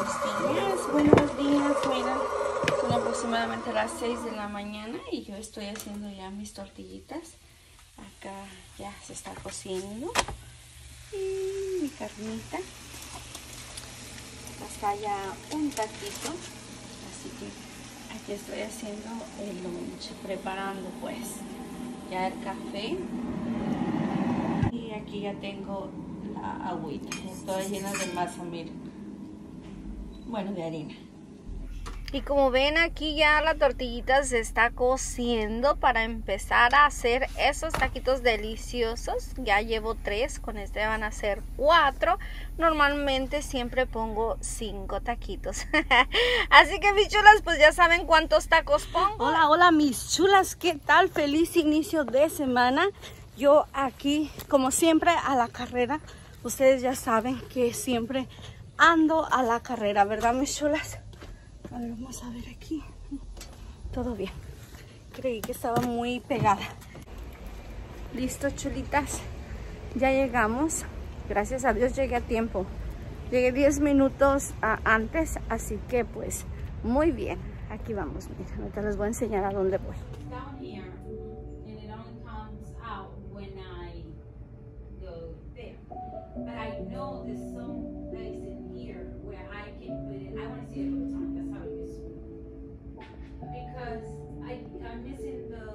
buenos días. Miren, son aproximadamente las 6 de la mañana y yo estoy haciendo ya mis tortillitas. Acá ya se está cociendo y mi carnita. Acá está ya un taquito, así que aquí estoy haciendo el lunch, preparando pues ya el café. Y aquí ya tengo la agüita, toda llena de masa, miren. Bueno, de harina. Y como ven, aquí ya la tortillita se está cociendo para empezar a hacer esos taquitos deliciosos. Ya llevo 3, con este van a ser 4. Normalmente siempre pongo 5 taquitos. Así que mis chulas, pues ya saben cuántos tacos pongo. Hola, hola mis chulas, ¿qué tal? Feliz inicio de semana. Yo aquí, como siempre, a la carrera. Ustedes ya saben que siempre ando a la carrera, ¿verdad, mis chulas? A ver, vamos a ver aquí. Todo bien. Creí que estaba muy pegada. Listo, chulitas. Ya llegamos. Gracias a Dios llegué a tiempo. Llegué 10 minutos antes, así que pues muy bien. Aquí vamos, mira. Ahorita les voy a enseñar a dónde voy. But I know there's some place in here where I can put it. I want to see it all the time. That's how it is. Because I'm missing the.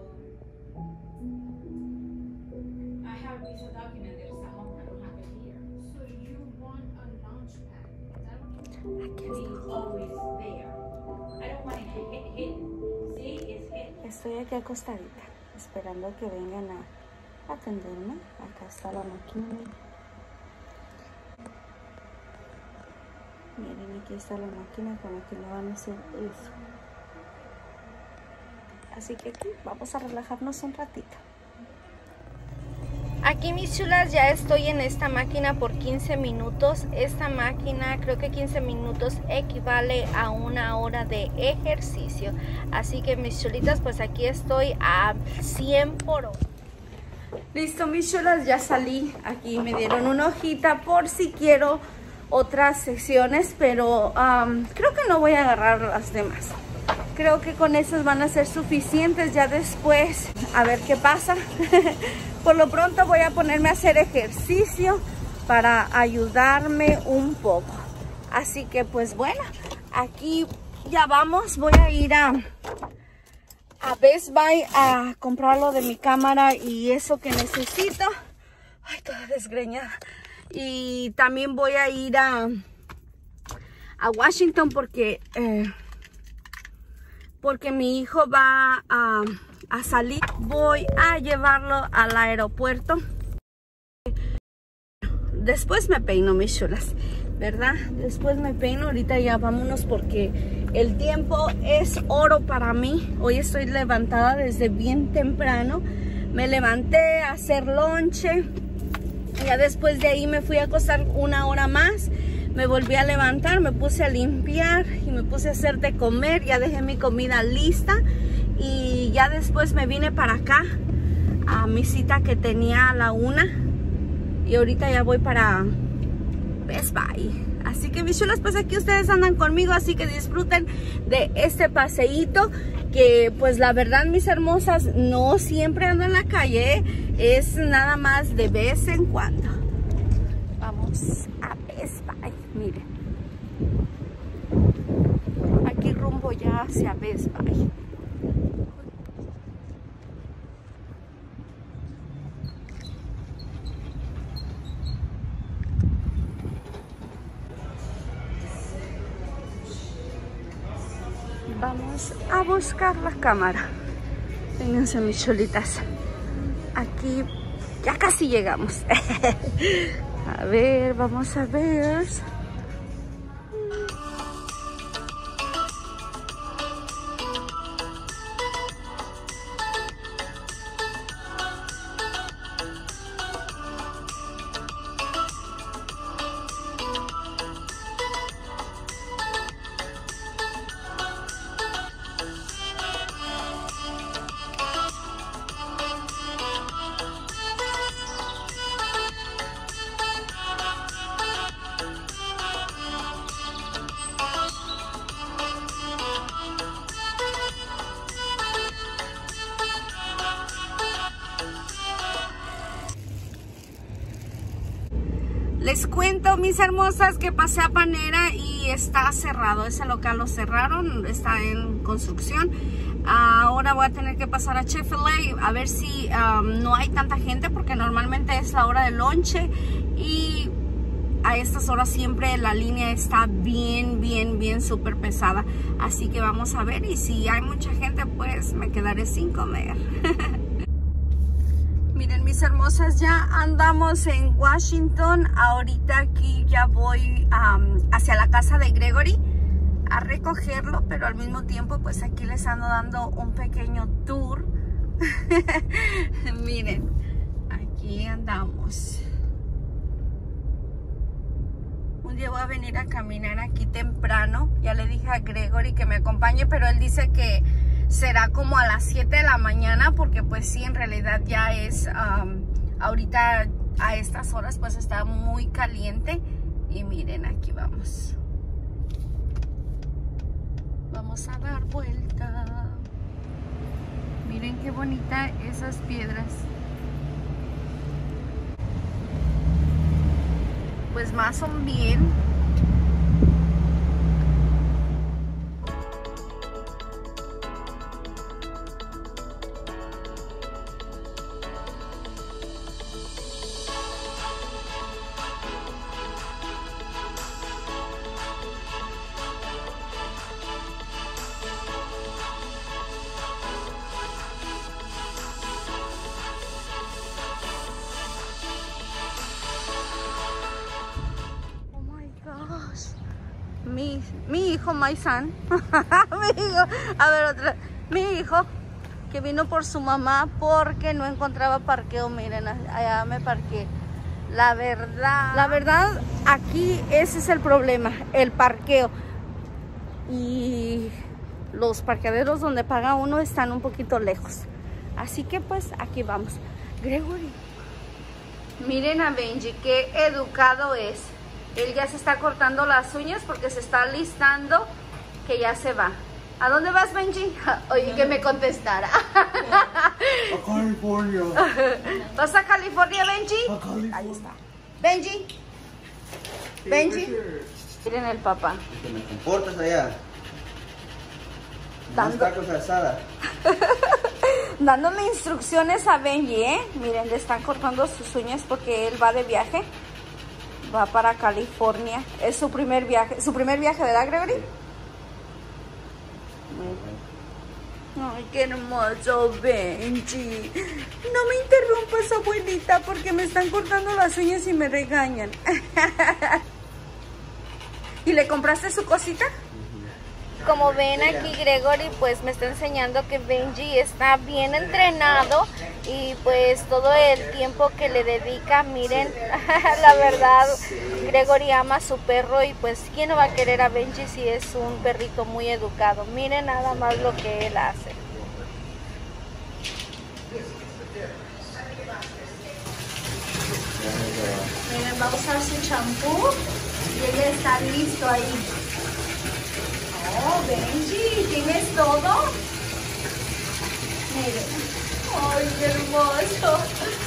I have a piece of document that is at home. I don't have it here. So you want a launch pad? Is that what you want? It's always there. I don't want it hidden. See, it's hidden. Estoy aquí acostadita, esperando que vengan a atenderme. Acá está la máquina. Miren, aquí está la máquina con la que le van a hacer eso. Así que aquí vamos a relajarnos un ratito. Aquí mis chulas ya estoy en esta máquina por 15 minutos. Esta máquina, creo que 15 minutos equivale a 1 hora de ejercicio. Así que mis chulitas, pues aquí estoy a 100 por hora. Listo mis chulas, ya salí. Aquí me dieron una hojita por si quiero otras secciones, pero creo que no voy a agarrar las demás. Creo que con esas van a ser suficientes. Ya después a ver qué pasa. Por lo pronto voy a ponerme a hacer ejercicio para ayudarme un poco. Así que pues bueno, aquí ya vamos. Voy a ir a Best Buy a comprar lo de mi cámara y eso que necesito. Ay, toda desgreñada. Y también voy a ir a Washington porque mi hijo va a salir. Voy a llevarlo al aeropuerto. Después me peino, mis chulas, ¿verdad? Después me peino. Ahorita ya vámonos porque el tiempo es oro para mí. Hoy estoy levantada desde bien temprano. Me levanté a hacer lonche. Ya después de ahí me fui a acostar 1 hora más. Me volví a levantar, me puse a limpiar y me puse a hacer de comer. Ya dejé mi comida lista. Y ya después me vine para acá a mi cita que tenía a la 1. Y ahorita ya voy para Best Buy. Así que mis chulas, pues aquí ustedes andan conmigo. Así que disfruten de este paseíto. Que pues la verdad, mis hermosas, no siempre ando en la calle, ¿eh? Es nada más de vez en cuando. Vamos a Best Buy, miren. Aquí rumbo ya hacia Best Buy. Vamos a buscar la cámara. Vénganse mis chulitas. Aquí ya casi llegamos. A ver, vamos a ver. Les cuento, mis hermosas, que pasé a Panera y está cerrado. Ese local lo cerraron, está en construcción. Ahora voy a tener que pasar a Chick-fil-A a ver si no hay tanta gente, porque normalmente es la hora del lonche y a estas horas siempre la línea está bien súper pesada. Así que vamos a ver, y si hay mucha gente pues me quedaré sin comer. Miren, mis hermosas, ya andamos en Washington. Ahorita aquí ya voy hacia la casa de Gregory a recogerlo, pero al mismo tiempo pues aquí les ando dando un pequeño tour. Miren, aquí andamos. Un día voy a venir a caminar aquí temprano. Ya le dije a Gregory que me acompañe, pero él dice que será como a las 7 de la mañana, porque pues sí, en realidad ya es ahorita a estas horas pues está muy caliente. Y miren, aquí vamos. Vamos a dar vuelta. Miren qué bonita esas piedras. Pues más son bien. Mi hijo, my son. Mi hijo, a ver otra. Mi hijo que vino por su mamá porque no encontraba parqueo. Miren, allá me parqué. La verdad, aquí ese es el problema, el parqueo. Y los parqueaderos donde paga uno están un poquito lejos. Así que pues aquí vamos. Gregory, miren a Benji, qué educado es. Él ya se está cortando las uñas porque se está alistando que ya se va. ¿A dónde vas, Benji? Oye, que me contestara. A California. ¿Vas a California, Benji? A California. Ahí está. Benji. Benji. Miren el papá. Que me comportas allá. Dando... tacos de asada. Dándole instrucciones a Benji, ¿eh? Miren, le están cortando sus uñas porque él va de viaje. Va para California. Es su primer viaje, ¿verdad, Gregory? Ay, qué hermoso, Benji. No me interrumpas, abuelita, porque me están cortando las uñas y me regañan. ¿Y le compraste su cosita? Como ven aquí, Gregory pues me está enseñando que Benji está bien entrenado y pues todo el tiempo que le dedica, miren, la verdad, Gregory ama a su perro y pues ¿quién no va a querer a Benji si es un perrito muy educado? Miren nada más lo que él hace. Miren, va a usar su champú y él está listo ahí. Oh, Benji, ¿tienes todo? Miren. ¡Ay, qué hermoso!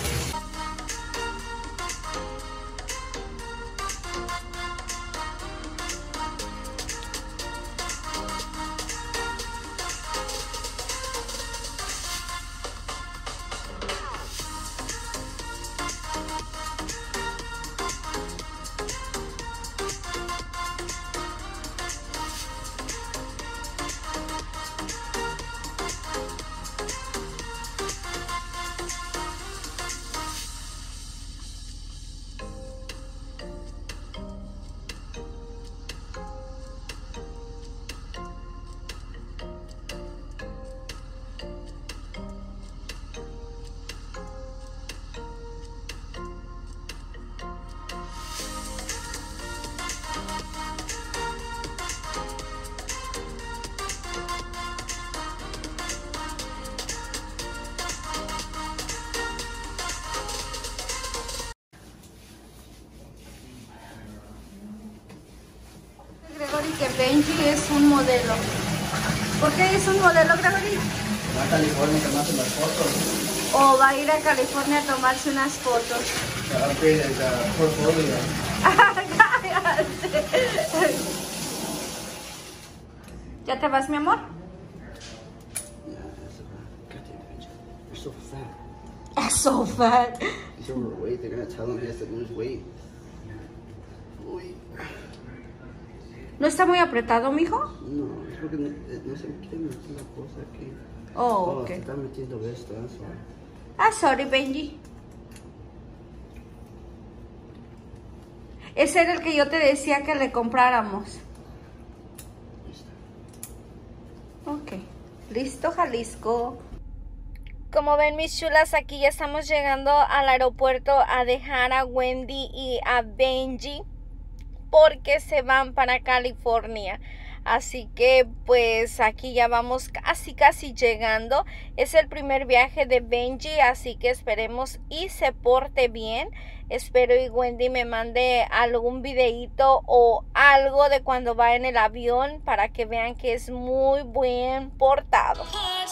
Que Benji es un modelo. ¿Por qué es un modelo, Gregory? Va a California a tomarse las fotos. O va a ir a California a tomarse unas fotos. Se va a pedir el portfolio. ¿Ya te vas, mi amor? Yeah, that's about. Goddamn bitch. You're so fat. I'm so fat. He's overweight. They're gonna tell him he has to lose weight. Uy. ¿No está muy apretado, mijo? No, es porque no se quiere meter la cosa aquí. Oh, ok. Se está metiendo esto, eso. Sorry, Benji. Ese era el que yo te decía que le compráramos. Ok. Listo, Jalisco. Como ven, mis chulas, aquí ya estamos llegando al aeropuerto a dejar a Wendy y a Benji porque se van para California. Así que pues aquí ya vamos casi llegando. Es el primer viaje de Benji, así que esperemos y se porte bien. Espero y Wendy me mande algún videíto o algo de cuando va en el avión para que vean que es muy buen portado.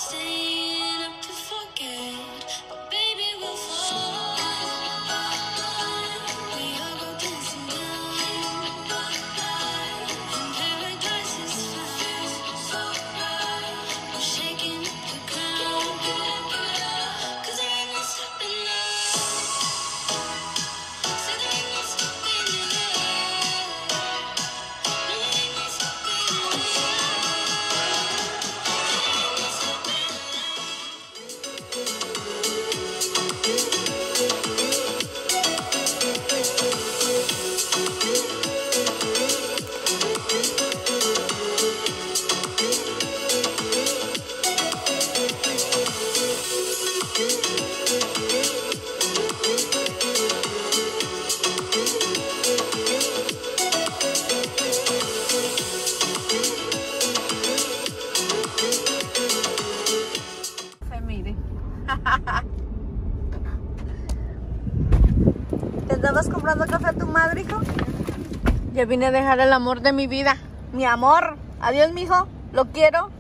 ¿Te andabas comprando café a tu madre, hijo? Ya vine a dejar el amor de mi vida. Mi amor. Adiós, mijo. Lo quiero.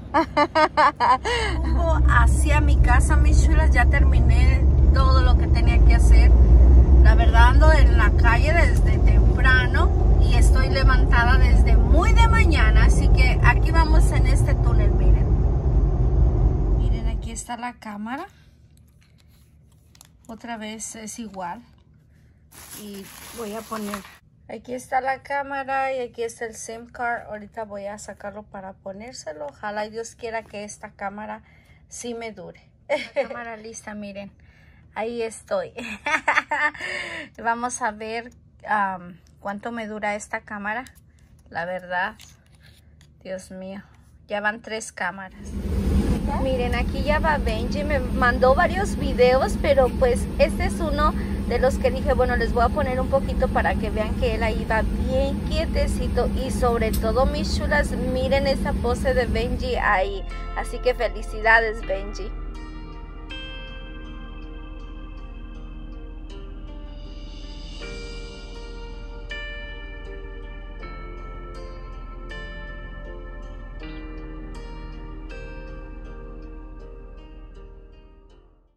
Hacia mi casa, mis chulas. Ya terminé todo lo que tenía que hacer. La verdad ando en la calle desde temprano y estoy levantada desde muy de mañana. Así que aquí vamos en este túnel, miren. Miren, aquí está la cámara. Otra vez es igual. Y voy a poner, aquí está la cámara y aquí está el SIM card. Ahorita voy a sacarlo para ponérselo. Ojalá y Dios quiera que esta cámara sí me dure. La cámara lista, miren. Ahí estoy. Vamos a ver cuánto me dura esta cámara. La verdad, Dios mío, ya van 3 cámaras. Miren, aquí ya va Benji. Me mandó varios videos, pero pues este es uno de los que dije, bueno, les voy a poner un poquito para que vean que él ahí va bien quietecito. Y sobre todo, mis chulas, miren esa pose de Benji ahí. Así que felicidades, Benji.